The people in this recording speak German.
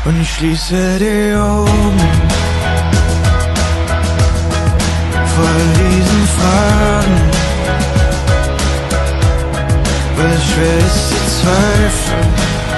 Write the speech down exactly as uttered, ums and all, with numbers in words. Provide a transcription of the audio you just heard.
und ich schließe die Augen vor diesen Fragen, weil es schwer ist zu zweifeln.